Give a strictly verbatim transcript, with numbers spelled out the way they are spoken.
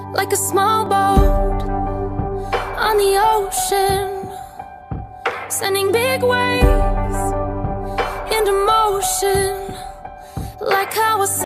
like a small boat on the ocean, sending big waves into motion, like how I